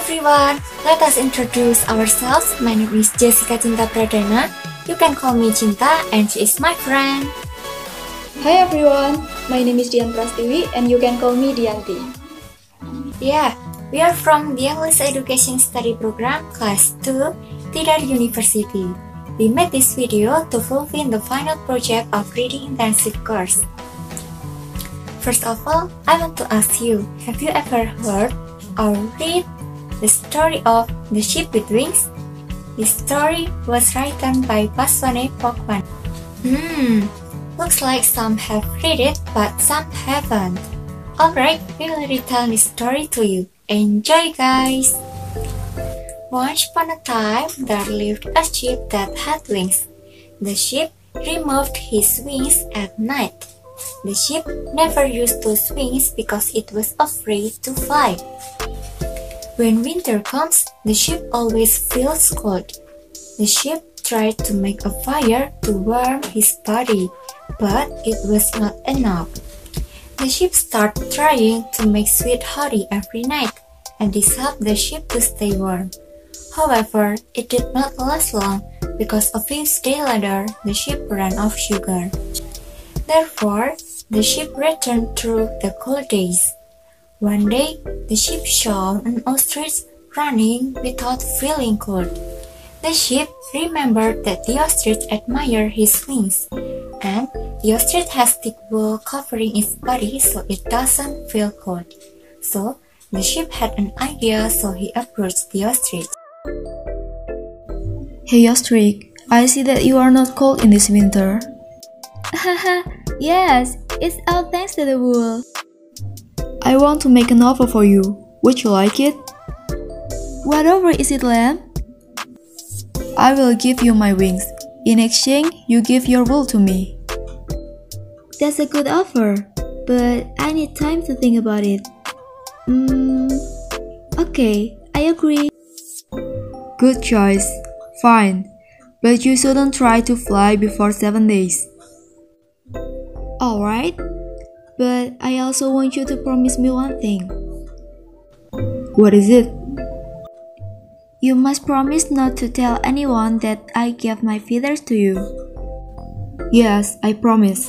everyone, let us introduce ourselves. My name is Jessica Cinta Pradana. You can call me Cinta and she is my friend. Hi everyone, my name is Dian Prastiwi and you can call me Dianti. Yeah, we are from the English Education Study Program Class 2, Tidar University. We made this video to fulfill the final project of reading intensive course. First of all, I want to ask you, have you ever heard or read the story of The Ship with Wings? This story was written by Paswane Pokwan. Looks like some have read it, but some haven't. Alright, we will retell this story to you. Enjoy, guys! Once upon a time, there lived a ship that had wings. The ship removed his wings at night. The ship never used those wings because it was afraid to fly. When winter comes, the ship always feels cold. The ship tried to make a fire to warm his body, but it was not enough. The ship started trying to make sweet honey every night, and this helped the ship to stay warm. However, it did not last long because a few days later, the ship ran out of sugar. Therefore, the ship returned through the cold days. One day, the ship saw an ostrich running without feeling cold. The ship remembered that the ostrich admired his wings, and the ostrich has thick wool covering its body so it doesn't feel cold. So, the ship had an idea, so he approached the ostrich. Hey ostrich, I see that you are not cold in this winter. Haha, yes, it's all thanks to the wool. I want to make an offer for you. Would you like it? What offer is it, lamb? I will give you my wings. In exchange, you give your wool to me. That's a good offer, but I need time to think about it. Okay, I agree. Good choice. Fine, but you shouldn't try to fly before 7 days. Alright, but I also want you to promise me one thing. What is it? You must promise not to tell anyone that I gave my feathers to you. Yes, I promise.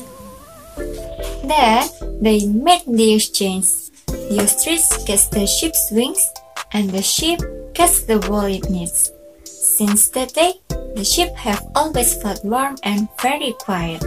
Then, they made the exchange. The ostrich gets the ship's wings, and the ship gets the wool it needs. Since that day, the ship have always felt warm and very quiet.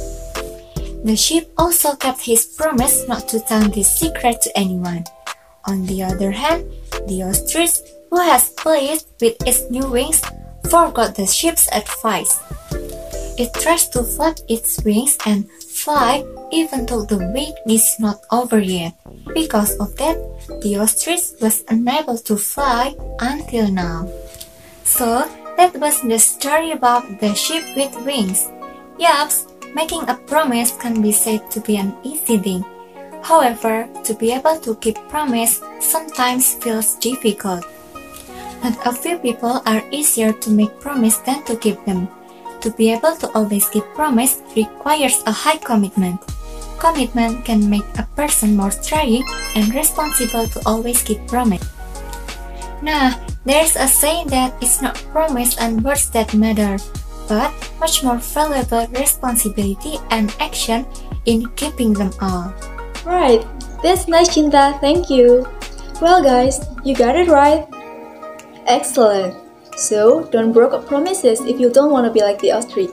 The ship also kept his promise not to tell this secret to anyone. On the other hand, the ostrich, who has pleased with its new wings, forgot the ship's advice. It tries to flap its wings and fly even though the wait is not over yet. Because of that, the ostrich was unable to fly until now. So, that was the story about the ship with wings. Yups, making a promise can be said to be an easy thing. However, to be able to keep promise sometimes feels difficult. Not a few people are easier to make promise than to keep them. To be able to always keep promise requires a high commitment. Commitment can make a person more trying and responsible to always keep promise. Nah, there's a saying that it's not promise and words that matter, but much more valuable responsibility and action in keeping them all. Right, that's nice, Cinta, thank you. Well guys, you got it right. Excellent. So, don't break up promises if you don't want to be like the ostrich.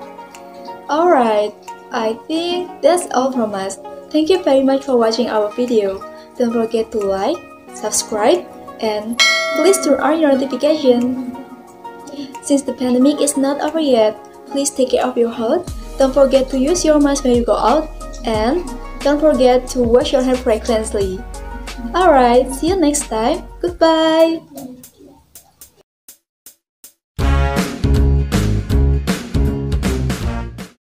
Alright, I think that's all from us. Thank you very much for watching our video. Don't forget to like, subscribe, and please turn on your notification. Since the pandemic is not over yet, please take care of your health. Don't forget to use your mask when you go out, and don't forget to wash your hair frequently. Alright, see you next time. Goodbye!